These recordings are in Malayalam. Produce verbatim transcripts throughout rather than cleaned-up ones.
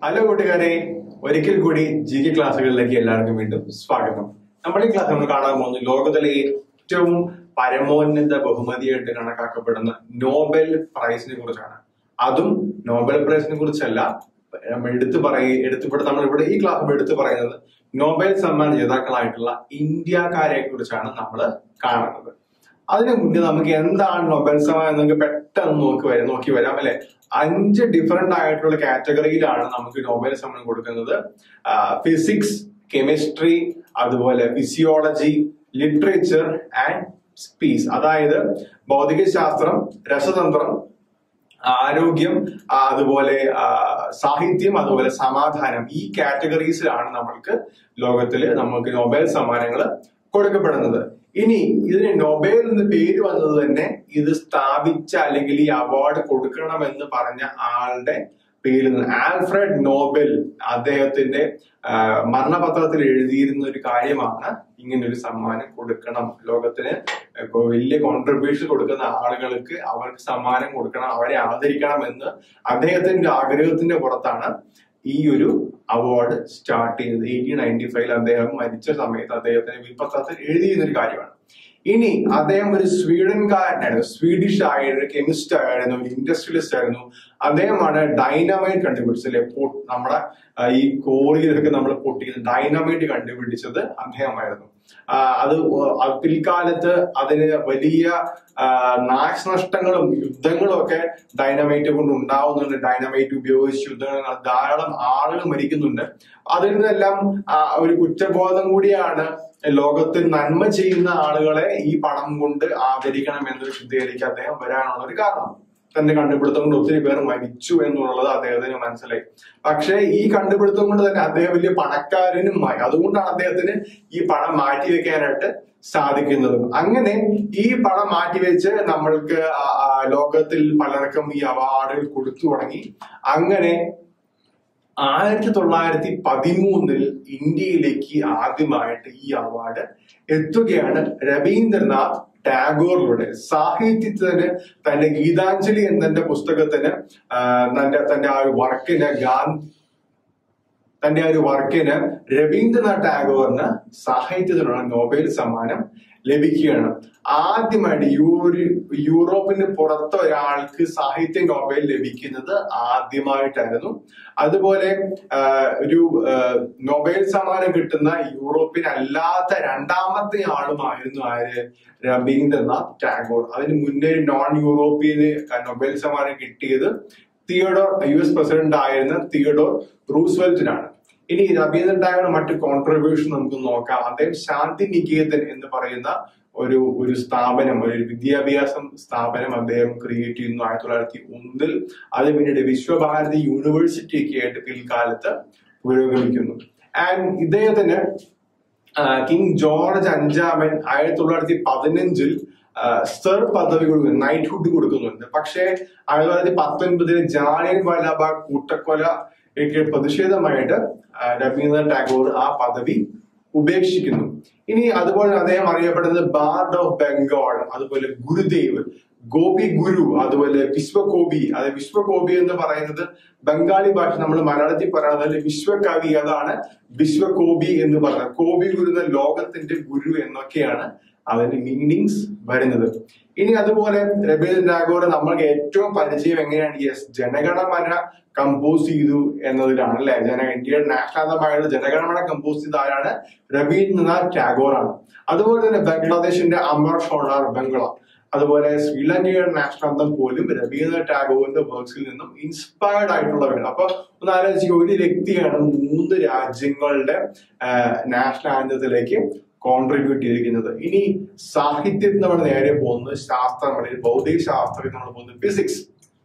Hello, Gutigare. Orical Goody, G K class like Yellark window, Spartan. Somebody class on the Kana, logo the Tum, Paramon in the Bohumadi and Kanaka, Nobel Prize in Kurchana. Adum, Nobel Prize in Kurchella, Medithu Parai, Edithu Patamada, E class Medithu Parai, Nobel Saman Yadakaitla, India Kare Kurchana, Namada, Kana. അതിന് മുന്നേ നമുക്ക് എന്താണ് നൊബേൽ സമ്മാനം നമുക്ക് പെട്ടെന്ന് നോക്കി വരാം നോക്കി വരാം അല്ലെ അഞ്ച് ഡിഫറെന്റ് ആയിട്ടുള്ള കാറ്റഗറിയിലാണ് നമുക്ക് നൊബേൽ സമ്മാനം കൊടുക്കുന്നത് ഫിസിക്സ് കെമിസ്ട്രി അതുപോലെ ഫിസിയോളജി ലിറ്ററേച്ചർ ആൻഡ് സ്പീച്ച് അതായത് ഭൗതികശാസ്ത്രം രസതന്ത്രം ആരോഗ്യം അതുപോലെ സാഹിത്യം അതുപോലെ സമാധാനം ഈ കാറ്റഗറീസിലാണ് നമ്മൾക്ക് ലോകത്തില് നമുക്ക് നൊബേൽ സമ്മാനങ്ങൾ കൊടുക്കപ്പെടുന്നത് ഇനി ഇതിന് നൊബേൽ എന്ന് പേര് വന്നത് തന്നെ ഇത് സ്ഥാപിച്ച അല്ലെങ്കിൽ ഈ അവാർഡ് കൊടുക്കണമെന്ന് പറഞ്ഞ ആളുടെ പേര് ആൽഫ്രഡ് നോബൽ അദ്ദേഹത്തിന്റെ മരണപത്രത്തിൽ എഴുതിയിരുന്ന ഒരു കാര്യമാണ് ഇങ്ങനെ ഒരു സമ്മാനം കൊടുക്കണം ലോകത്തിന് ഇപ്പൊ വലിയ കോൺട്രിബ്യൂഷൻ കൊടുക്കുന്ന ആളുകൾക്ക് അവർക്ക് സമ്മാനം കൊടുക്കണം അവരെ ആദരിക്കണം എന്ന് അദ്ദേഹത്തിന്റെ ആഗ്രഹത്തിന്റെ പുറത്താണ് ഈ ഒരു അവാർഡ് സ്റ്റാർട്ട് ചെയ്തത് എയ്റ്റീൻ നയൻറ്റി ഫൈവിൽ അദ്ദേഹം മരിച്ച സമയത്ത് അദ്ദേഹത്തിന് വിൽപ്പത്രത്തിൽ എഴുതിയിരുന്ന ഒരു കാര്യമാണ് ഇനി അദ്ദേഹം ഒരു സ്വീഡൻകാരനായിരുന്നു സ്വീഡിഷ് ആയിരുന്നു കെമിസ്റ്റ് ആയിരുന്നു ഒരു ഇൻഡസ്ട്രിയലിസ്റ്റ് ആയിരുന്നു അദ്ദേഹമാണ് ഡൈനാമൈറ്റ് കണ്ടുപിടിച്ചത് നമ്മുടെ ഈ കോറിയിലൊക്കെ നമ്മൾ പൊട്ടിക്കുന്ന ഡൈനാമൈറ്റ് കണ്ടുപിടിച്ചത് അദ്ദേഹമായിരുന്നു അത് പിൽക്കാലത്ത് അതിന് വലിയ നാശനഷ്ടങ്ങളും യുദ്ധങ്ങളും ഒക്കെ ഡൈനാമൈറ്റ് കൊണ്ട് ഉണ്ടാവുന്നുണ്ട് ഡൈനാമൈറ്റ് ഉപയോഗിച്ച് യുദ്ധങ്ങൾ ധാരാളം ആളുകൾ മരിക്കുന്നുണ്ട് അതിൽ നിന്നെല്ലാം ഒരു കുറ്റബോധം കൂടിയാണ് ലോകത്തിൽ നന്മ ചെയ്യുന്ന ആളുകളെ ഈ പണം കൊണ്ട് ആദരിക്കണം എന്നൊരു ചിന്തയിലേക്ക് അദ്ദേഹം വരാനുള്ള ഒരു കാരണം തന്റെ കണ്ടുപിടുത്തം കൊണ്ട് ഒത്തിരി പേർ മരിച്ചു എന്നുള്ളത് അദ്ദേഹത്തിന് മനസ്സിലായി പക്ഷെ ഈ കണ്ടുപിടുത്തം കൊണ്ട് തന്നെ അദ്ദേഹം വലിയ പണക്കാരനുമായി അതുകൊണ്ടാണ് അദ്ദേഹത്തിന് ഈ പണം മാറ്റിവെക്കാനായിട്ട് സാധിക്കുന്നതും അങ്ങനെ ഈ പണം മാറ്റിവെച്ച് നമ്മൾക്ക് ലോകത്തിൽ പലർക്കും ഈ അവാർഡുകൾ കൊടുത്തു തുടങ്ങി അങ്ങനെ ആയിരത്തി തൊള്ളായിരത്തി പതിമൂന്നിൽ ഇന്ത്യയിലേക്ക് ആദ്യമായിട്ട് ഈ അവാർഡ് എത്തുകയാണ് രവീന്ദ്രനാഥ് ടാഗോറിലൂടെ സാഹിത്യത്തിന് തന്റെ ഗീതാഞ്ജലി എന്ന പുസ്തകത്തിന് തന്റെ തന്റെ ആ ഒരു വർക്കിന് ഗാന്ധി തന്റെ ആ ഒരു വർക്കിന് രവീന്ദ്രനാഥ് ടാഗോറിന് സാഹിത്യത്തിനുള്ള നോബേൽ സമ്മാനം ലഭിക്കുകയാണ് ആദ്യമായിട്ട് യൂറോ യൂറോപ്പിന് പുറത്ത് ഒരാൾക്ക് സാഹിത്യ നോബേൽ ലഭിക്കുന്നത് ആദ്യമായിട്ടായിരുന്നു അതുപോലെ ഒരു നൊബേൽ സമ്മാനം കിട്ടുന്ന യൂറോപ്പിനല്ലാത്ത രണ്ടാമത്തെ ആളുമായിരുന്നു ആര് രവീന്ദ്രനാഥ് ടാഗോർ അതിന് മുന്നേ നോൺ യൂറോപ്യന് നൊബേൽ സമ്മാനം കിട്ടിയത് തിയഡോർ യു എസ് പ്രസിഡന്റ് ആയിരുന്ന തിയഡോർ റൂസ്വെൽറ്റിനാണ് ഇനി രവീന്ദ്രനാഥ് ടാഗോറിന്റെ മറ്റു കോൺട്രിബ്യൂഷൻ നമുക്ക് നോക്കാം അദ്ദേഹം ശാന്തി നികേതൻ എന്ന് പറയുന്ന ഒരു ഒരു സ്ഥാപനം ഒരു വിദ്യാഭ്യാസം സ്ഥാപനം അദ്ദേഹം ക്രിയേറ്റ് ചെയ്യുന്നു ആയിരത്തി തൊള്ളായിരത്തി ഒന്നിൽ അത് പിന്നീട് വിശ്വഭാരതി യൂണിവേഴ്സിറ്റി ഒക്കെ ആയിട്ട് പിൽക്കാലത്ത് പുരോഗമിക്കുന്നു ആൻഡ് ഇദ്ദേഹത്തിന് കിങ് ജോർജ് അഞ്ചാമൻ ആയിരത്തി തൊള്ളായിരത്തി പതിനഞ്ചിൽ സർ പദവി കൊടുക്കുന്നു നൈറ്റ്ഹുഡ് കൊടുക്കുന്നുണ്ട് പക്ഷേ ആയിരത്തി തൊള്ളായിരത്തി പത്തൊൻപതിന് ജാലിയൻ വാലാബാഗ് കൂട്ടക്കൊല ഒക്കെ പ്രതിഷേധമായിട്ട് രവീന്ദ്രനാഥ് ടാഗോർ ആ പദവി ഉപേക്ഷിക്കുന്നു ഇനി അതുപോലെ അദ്ദേഹം അറിയപ്പെടുന്നത് ബാർഡ് ഓഫ് ബംഗാൾ അതുപോലെ ഗുരുദേവ് ഗോപി ഗുരു അതുപോലെ വിശ്വകോബി അത് വിശ്വകോബി എന്ന് പറയുന്നത് ബംഗാളി ഭാഷ നമ്മൾ മലയാളത്തിൽ പറയുന്നത് വിശ്വകവി അതാണ് വിശ്വകോബി എന്ന് പറയുന്നത് കോബി ഗുരു എന്ന ലോകത്തിന്റെ ഗുരു എന്നൊക്കെയാണ് അതിന്റെ മീനിങ്സ് വരുന്നത് ഇനി അതുപോലെ രവീന്ദ്രനാഥ് ടാഗോർ നമ്മൾക്ക് ഏറ്റവും പരിചയം എങ്ങനെയാണ് യെസ് ജനഗണമന കമ്പോസ് ചെയ്തു എന്നതിലാണ് അല്ലെ ജന ഇന്ത്യയുടെ നാഷണാന്തമായുള്ള ജനഗണമന കമ്പോസ് ചെയ്ത ആരാണ് രവീന്ദ്രനാഥ് ടാഗോർ ആണ് അതുപോലെ തന്നെ ബംഗ്ലാദേശിന്റെ അമർ ഷോണാർ ബംഗ്ല അതുപോലെ ശ്രീലങ്കയുടെ നാഷണാന്തം പോലും രവീന്ദ്രനാഥ് ടാഗോറിന്റെ വർക്ക്സിൽ നിന്നും ഇൻസ്പയർഡ് ആയിട്ടുള്ളവരാണ് അപ്പൊ ഒന്ന് ആലോചിക്കുക ഒരു വ്യക്തിയാണ് മൂന്ന് രാജ്യങ്ങളുടെ നാഷണൽ ആന്തത്തിലേക്ക് കോൺട്രിബ്യൂട്ട് ചെയ്തിരിക്കുന്നത് ഇനി സാഹിത്യത്തിൽ നമ്മൾ നേരെ പോകുന്നത് ശാസ്ത്രങ്ങളിൽ ഭൗതിക ശാസ്ത്രത്തിൽ നമ്മൾ പോകുന്നത് ഫിസിക്സ്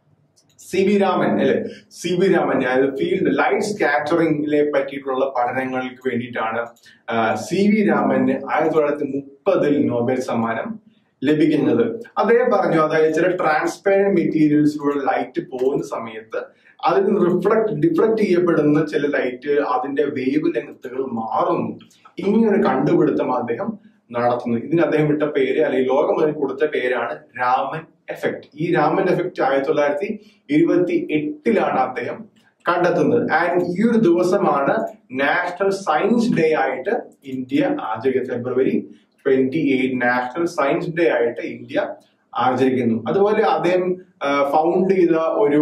സി വി രാമൻ അല്ലെ സി വി രാമൻ അതായത് ഫീൽഡ് ലൈറ്റ് സ്കാറ്ററിംഗിനെ പറ്റിയിട്ടുള്ള പഠനങ്ങൾക്ക് വേണ്ടിയിട്ടാണ് സി വി രാമന് ആയിരത്തി തൊള്ളായിരത്തി മുപ്പതിൽ നോബൽ സമ്മാനം ലഭിക്കുന്നത് അദ്ദേഹം പറഞ്ഞു അതായത് ചില ട്രാൻസ്പെറന്റ് മെറ്റീരിയൽസിലൂടെ ലൈറ്റ് പോകുന്ന സമയത്ത് അതിൽ നിന്ന് റിഫ്ലക്ട് ഡിഫ്ലക്ട് ചെയ്യപ്പെടുന്ന ചില ലൈറ്റ് അതിന്റെ വേവ് ലെങ്ത്തുകൾ മാറുന്നു ഇങ്ങനൊരു കണ്ടുപിടുത്തം അദ്ദേഹം നടത്തുന്നു ഇതിന് അദ്ദേഹം വിട്ട പേര് അല്ലെങ്കിൽ ലോകം അതിന് കൊടുത്ത പേരാണ് രാമൻ എഫക്ട് ഈ രാമൻ എഫക്ട് ആയിരത്തി തൊള്ളായിരത്തി ഇരുപത്തി എട്ടിലാണ് അദ്ദേഹം കണ്ടെത്തുന്നത്. ആൻഡ് ഈ ഒരു ദിവസമാണ് നാഷണൽ സയൻസ് ഡേ ആയിട്ട് ഇന്ത്യ ആചരിക്കുന്നത്. February twenty eight national science day ആയിട്ട് ഇന്ത്യ ആചരിക്കുന്നു. അതുപോലെ അദ്ദേഹം ഫൗണ്ട് ചെയ്ത ഒരു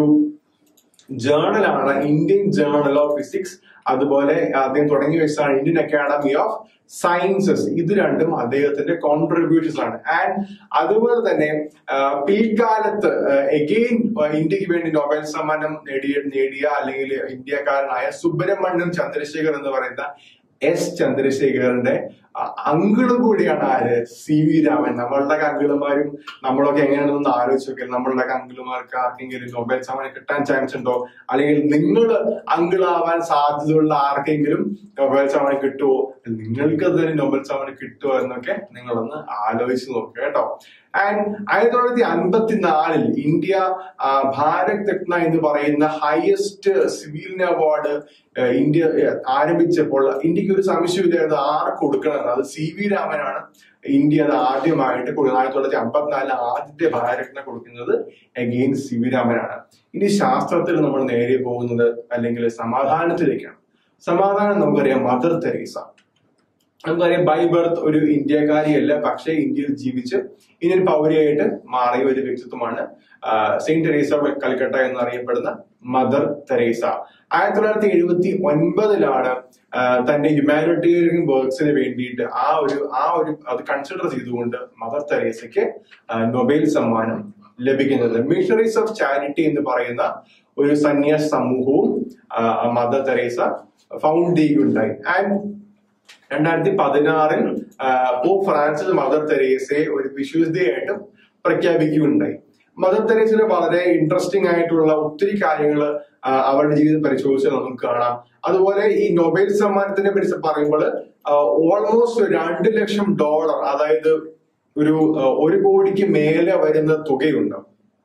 ജേർണലാണ് ഇന്ത്യൻ ജേർണൽ ഓഫ് ഫിസിക്സ്. അതുപോലെ അദ്ദേഹം തുടങ്ങി വെച്ചതാണ് ഇന്ത്യൻ അക്കാഡമി ഓഫ് സയൻസസ്. ഇത് രണ്ടും അദ്ദേഹത്തിന്റെ കോൺട്രിബ്യൂഷൻസ് ആണ്. ആൻഡ് അതുപോലെ തന്നെ പിൽക്കാലത്ത് എഗെയിൻ ഇന്ത്യക്ക് വേണ്ടി നൊബേൽ സമ്മാനം നേടിയ നേടിയ അല്ലെങ്കിൽ ഇന്ത്യക്കാരനായ സുബ്രഹ്മണ്യം ചന്ദ്രശേഖർ എന്ന് പറയുന്ന എസ് ചന്ദ്രശേഖറിന്റെ അങ്കിളും കൂടിയാണ് ആര്? C V Raman. നമ്മളുടെ അങ്കിളുമാരും നമ്മളൊക്കെ എങ്ങനെയാണെന്ന് ആലോചിച്ച് നോക്കിയാൽ നമ്മളുടെ അങ്കിളുമാർക്ക് ആർക്കെങ്കിലും നൊബേൽ സമ്മാനം കിട്ടാൻ ചാൻസ് ഉണ്ടോ? അല്ലെങ്കിൽ നിങ്ങൾ അങ്കിളാവാൻ സാധ്യതയുള്ള ആർക്കെങ്കിലും നൊബേൽ സമ്മാനം കിട്ടുമോ? നിങ്ങൾക്ക് തന്നെ നൊബേൽ സമ്മാനം കിട്ടുമോ എന്നൊക്കെ നിങ്ങളൊന്ന് ആലോചിച്ച് നോക്കുക കേട്ടോ. ആൻഡ് ആയിരത്തി തൊള്ളായിരത്തി അൻപത്തിനാലിൽ ഇന്ത്യ ഭാരത് രത്ന എന്ന് പറയുന്ന ഹയസ്റ്റ് സിവിലിയൻ അവാർഡ് ഇന്ത്യ ആരംഭിച്ചപ്പോൾ ഇന്ത്യക്ക് ഒരു സംശയമില്ലായിരുന്നു ആർക്ക് കൊടുക്കണം. അത് സി വി രാമനാണ് ഇന്ത്യ അത് ആദ്യമായിട്ട് കൊടുക്കുന്നത്. ആയിരത്തി തൊള്ളായിരത്തി അമ്പത്തിനാലിൽ ആദ്യത്തെ ഭാരതരത്ന കൊടുക്കുന്നത് അഗെയിൻ സി വി രാമനാണ്. ഇനി ശാസ്ത്രത്തിൽ നമ്മൾ നേരെ പോകുന്നത് അല്ലെങ്കിൽ സമാധാനത്തിലേക്കാണ്. സമാധാനം നമുക്കറിയാം മദർ തെരേസ. നമുക്കറിയാം ബൈ ബർത്ത് ഒരു ഇന്ത്യക്കാരിയല്ല, പക്ഷേ ഇന്ത്യയിൽ ജീവിച്ച് ഇന്ത്യൻ പൗരയായിട്ട് മാറിയ ഒരു വ്യക്തിത്വമാണ് സെയിന്റ് തെരേസ കൽക്കട്ട എന്നറിയപ്പെടുന്ന മദർ തെരേസ. ആയിരത്തി തൊള്ളായിരത്തി എഴുപത്തി ഒൻപതിലാണ് തന്റെ ഹ്യൂമാനിറ്റേറിയൻ വർക്ക്സിന് വേണ്ടിയിട്ട് ആ ഒരു ആ ഒരു അത് കൺസിഡർ ചെയ്തുകൊണ്ട് മദർ തെരേസയ്ക്ക് നൊബേൽ സമ്മാനം ലഭിക്കുന്നത്. മിഷണറീസ് ഓഫ് ചാരിറ്റി എന്ന് പറയുന്ന ഒരു സന്യാസ സമൂഹവും മദർ തെരേസ ഫൗണ്ട് ചെയ്യുകയുണ്ടായി. ആൻഡ് രണ്ടായിരത്തി പതിനാറിൽ പോപ്പ് ഫ്രാൻസിസ് മദർ തെരേസയെ ഒരു വിശുദ്ധയായിട്ടും പ്രഖ്യാപിക്കുകയുണ്ടായി. മദർ തെരേസയുടെ വളരെ ഇൻട്രസ്റ്റിംഗ് ആയിട്ടുള്ള ഒത്തിരി കാര്യങ്ങൾ അവരുടെ ജീവിതം പരിശോധിച്ചാൽ നമുക്ക് കാണാം. അതുപോലെ ഈ നൊബേൽ സമ്മാനത്തിനെ കുറിച്ച് പറയുമ്പോൾ ഓൾമോസ്റ്റ് രണ്ട് ലക്ഷം ഡോളർ, അതായത് ഒരു ഒരു കോടിക്ക് മേലെ വരുന്ന തുകയുണ്ട്.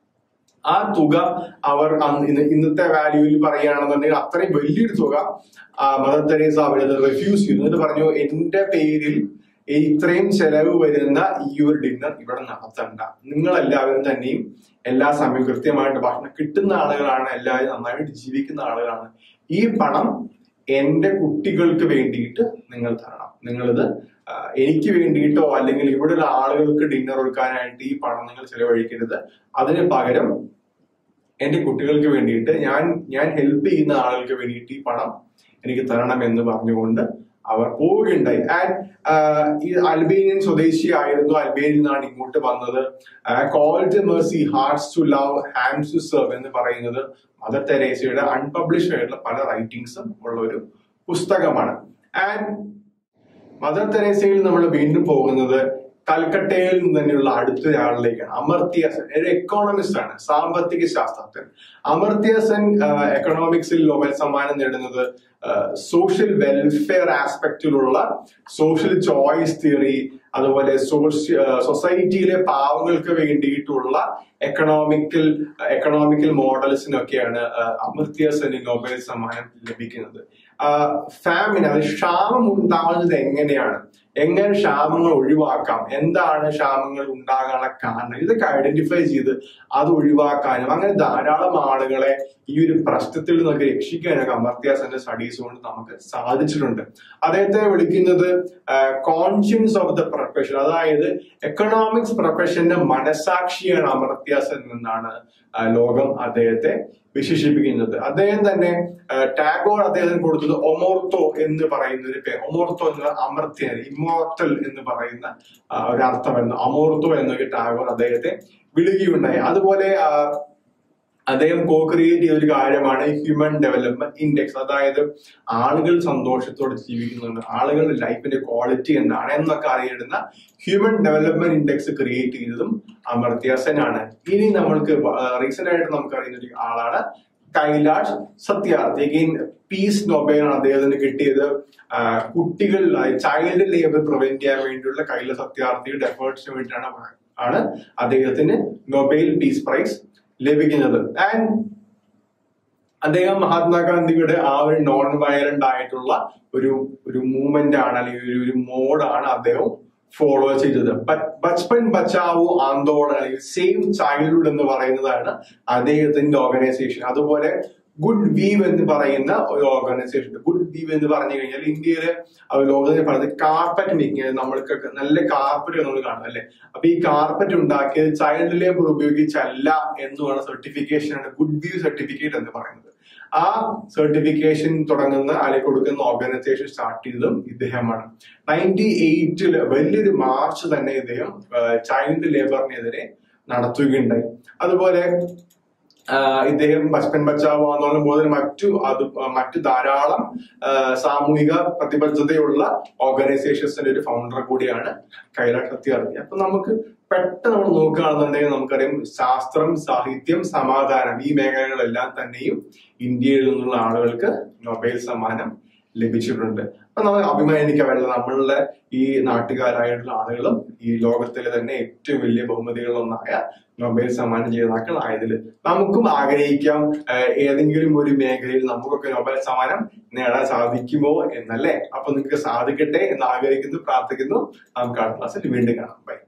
ആ തുക അവർ ഇന്നത്തെ വാല്യൂവിൽ പറയുകയാണെന്നുണ്ടെങ്കിൽ അത്രയും വലിയൊരു തുക മദർ തെരേസ അവരത് റിഫ്യൂസ് ചെയ്തു. എന്ന് പറഞ്ഞു, എന്റെ പേരിൽ ഇത്രയും ചെലവ് വരുന്ന ഈ ഒരു ഡിന്നർ ഇവിടെ നടത്തണ്ട. നിങ്ങളെല്ലാവരും തന്നെയും എല്ലാ സമയവും കൃത്യമായിട്ട് ഭക്ഷണം കിട്ടുന്ന ആളുകളാണ്, എല്ലാവരും നന്നായിട്ട് ജീവിക്കുന്ന ആളുകളാണ്. ഈ പണം എന്റെ കുട്ടികൾക്ക് വേണ്ടിയിട്ട് നിങ്ങൾ തരണം. നിങ്ങളിത് എനിക്ക് വേണ്ടിയിട്ടോ അല്ലെങ്കിൽ ഇവിടെയുള്ള ആളുകൾക്ക് ഡിന്നർ കൊടുക്കാനായിട്ട് ഈ പണം നിങ്ങൾ ചെലവഴിക്കരുത്. അതിന് പകരം എന്റെ കുട്ടികൾക്ക് വേണ്ടിയിട്ട് ഞാൻ ഞാൻ ഹെൽപ്പ് ചെയ്യുന്ന ആളുകൾക്ക് വേണ്ടിയിട്ട് ഈ പണം എനിക്ക് തരണം എന്ന് പറഞ്ഞുകൊണ്ട് അവർ പോവുകയുണ്ടായി. ആൻഡ് ഈ അൽബേനിയൻ സ്വദേശിയായിരുന്നു. അൽബേനിയയിൽ നിന്നാണ് ഇങ്ങോട്ട് വന്നത്. Called mercy hearts to love hands to serve എന്ന് പറയുന്നത് മദർ തെരേസയുടെ അൺപബ്ലിഷ്ഡ് ആയിട്ടുള്ള പല റൈറ്റിംഗ്സും ഉള്ള ഒരു പുസ്തകമാണ്. ആൻഡ് മദർ തെരേസയിൽ നമ്മൾ വീണ്ടും പോകുന്നത് കൽക്കട്ടയിൽ നിന്ന് തന്നെയുള്ള അടുത്തൊരാളിലേക്കാണ്. അമർത്യ സെൻ ഒരു എക്കോണമിസ്റ്റ് ആണ്, സാമ്പത്തിക ശാസ്ത്രജ്ഞൻ. അമർത്യ സെൻ എക്കണോമിക്സിൽ നൊബേൽ സമ്മാനം നേടുന്നത് സോഷ്യൽ വെൽഫെയർ ആസ്പെക്റ്റിലുള്ള സോഷ്യൽ ചോയ്സ് തിയറി, അതുപോലെ സൊസൈറ്റിയിലെ പാവങ്ങൾക്ക് വേണ്ടിയിട്ടുള്ള എക്കണോമിക്കൽ എക്കണോമിക്കൽ മോഡൽസിനൊക്കെയാണ് അമർത്യ സെന് നൊബേൽ സമ്മാനം ലഭിക്കുന്നത്. ഫാമിൻ, അത് ക്ഷാമം ഉണ്ടാകുന്നത് എങ്ങനെയാണ്, എങ്ങനെ ക്ഷാമങ്ങൾ ഒഴിവാക്കാം, എന്താണ് ക്ഷാമങ്ങൾ ഉണ്ടാകാനുള്ള കാരണം, ഇതൊക്കെ ഐഡന്റിഫൈ ചെയ്ത് അത് ഒഴിവാക്കാനും അങ്ങനെ ധാരാളം ആളുകളെ ഈ ഒരു പ്രശ്നത്തിൽ നിന്നൊക്കെ രക്ഷിക്കാനൊക്കെ അമർത്യ സെന്റെ സ്റ്റഡീസ് കൊണ്ട് നമുക്ക് സാധിച്ചിട്ടുണ്ട്. അദ്ദേഹത്തെ വിളിക്കുന്നത് കോൺഷ്യൻസ് ഓഫ് ദ പ്രൊഫഷൻ, അതായത് എക്കണോമിക്സ് പ്രൊഫഷന്റെ മനസാക്ഷിയാണ് അമർത്യ സെൻ എന്നാണ് ലോകം അദ്ദേഹത്തെ വിശേഷിപ്പിക്കുന്നത്. അദ്ദേഹം തന്നെ ടാഗോർ അദ്ദേഹത്തിന് കൊടുത്തത് ഒമോർത്തോ എന്ന് പറയുന്ന ഒരു പേര്. ഒമോർത്തോ എന്ന അമർത്യ, ഇമ്മോർട്ടൽ എന്ന് പറയുന്ന ഒരു അർത്ഥം വരുന്നു. അമോർത്തോ എന്നൊക്കെ ടാഗോർ അദ്ദേഹത്തെ വിളിക്കുകയുണ്ടായി. അതുപോലെ അദ്ദേഹം കോ ക്രിയേറ്റ് ചെയ്ത ഒരു കാര്യമാണ് ഹ്യൂമൻ ഡെവലപ്മെന്റ് ഇൻഡെക്സ്. അതായത് ആളുകൾ സന്തോഷത്തോടെ ജീവിക്കുന്നുണ്ട്, ആളുകളുടെ ലൈഫിന്റെ ക്വാളിറ്റി എന്താണ് എന്നൊക്കെ അറിയിടുന്ന ഹ്യൂമൻ ഡെവലപ്മെന്റ് ഇൻഡെക്സ് ക്രിയേറ്റ് ചെയ്തതും അമർത്യ സെൻ ആണ്. ഇനി നമ്മൾക്ക് റീസെന്റ് ആയിട്ട് നമുക്ക് അറിയുന്ന ഒരു ആളാണ് കൈലാഷ് സത്യാർത്ഥി. അഗെയിൻ പീസ് നൊബേലാണ് അദ്ദേഹത്തിന് കിട്ടിയത്. കുട്ടികൾ ചൈൽഡ് ലേബർ പ്രിവെന്റ് ചെയ്യാൻ വേണ്ടിയുള്ള കൈലാഷ് സത്യാർത്ഥിയുടെ എഫേർട്സിന് വേണ്ടിയിട്ടാണ് ആണ് അദ്ദേഹത്തിന് നൊബേൽ പീസ് പ്രൈസ് ലഭിക്കുന്നത്. ആൻഡ് അദ്ദേഹം മഹാത്മാഗാന്ധിയുടെ ആ ഒരു നോൺ വയലന്റ് ആയിട്ടുള്ള ഒരു ഒരു മൂവ്മെന്റ് ആണ്, അല്ലെങ്കിൽ ഒരു മോഡാണ് അദ്ദേഹം ഫോളോ ചെയ്തത്. ബച്പൻ ബച്ചാവോ ആന്തോളൻ അല്ലെങ്കിൽ സേവ് ചൈൽഡ്ഹുഡ് എന്ന് പറയുന്നതാണ് അദ്ദേഹത്തിന്റെ ഓർഗനൈസേഷൻ. അതുപോലെ ഗുഡ് വീവ് എന്ന് പറയുന്ന ഒരു ഓർഗനൈസേഷൻ. ഗുഡ് വീവ് എന്ന് പറഞ്ഞു കഴിഞ്ഞാൽ ഇന്ത്യയില് ലോകത്തിൽ പറയുന്നത് കാർപ്പറ്റ് മേക്കിംഗ്, നമ്മൾക്കൊക്കെ നല്ല കാർപ്പറ്റ് നമ്മൾ കാണും അല്ലെ. അപ്പൊ ഈ കാർപ്പറ്റ് ഉണ്ടാക്കിയത് ചൈൽഡ് ലേബർ ഉപയോഗിച്ചല്ല എന്നുള്ള സർട്ടിഫിക്കേഷൻ ആണ് ഗുഡ് വീവ് സർട്ടിഫിക്കറ്റ് എന്ന് പറയുന്നത്. ആ സർട്ടിഫിക്കേഷൻ തുടങ്ങുന്ന അല്ലെങ്കിൽ കൊടുക്കുന്ന ഓർഗനൈസേഷൻ സ്റ്റാർട്ട് ചെയ്തതും ഇദ്ദേഹമാണ്. നയൻറ്റി എയ്റ്റില് വലിയൊരു മാർച്ച് തന്നെ ഇദ്ദേഹം ചൈൽഡ് ലേബറിനെതിരെ നടത്തുകയുണ്ടായി. അതുപോലെ ഇദ്ദേഹം ബച്പൻ ബച്ചാവോ എന്നുള്ള പോലെ മറ്റു അത് മറ്റു ധാരാളം സാമൂഹിക പ്രതിബദ്ധതയുള്ള ഓർഗനൈസേഷൻസിന്റെ ഒരു ഫൗണ്ടർ കൂടിയാണ് കൈലാഷ് സത്യാർത്ഥി. അപ്പൊ നമുക്ക് പെട്ടെന്ന് നമ്മൾ നോക്കുകയാണെന്നുണ്ടെങ്കിൽ നമുക്കറിയാം ശാസ്ത്രം, സാഹിത്യം, സമാധാനം ഈ മേഖലകളെല്ലാം തന്നെയും ഇന്ത്യയിൽ നിന്നുള്ള ആളുകൾക്ക് നൊബേൽ സമ്മാനം ലഭിച്ചിട്ടുണ്ട്. അപ്പൊ നമ്മൾ അഭിമാനിക്കാനുള്ള നമ്മളുടെ ഈ നാട്ടുകാരായിട്ടുള്ള ആളുകളും ഈ ലോകത്തിലെ തന്നെ ഏറ്റവും വലിയ ബഹുമതികളൊന്നായ നൊബേൽ സമ്മാനം ജേതാക്കളായതിൽ നമുക്കും ആഗ്രഹിക്കാം ഏതെങ്കിലും ഒരു മേഖലയിൽ നമുക്കൊക്കെ നൊബേൽ സമ്മാനം നേടാൻ സാധിക്കുമോ എന്നല്ലേ. അപ്പൊ നിങ്ങൾക്ക് സാധിക്കട്ടെ എന്ന് ആഗ്രഹിക്കുന്നു, പ്രാർത്ഥിക്കുന്നു. നമുക്ക് അടുത്ത ക്ലാസ്സിൽ വീണ്ടും കാണാം. ബൈ.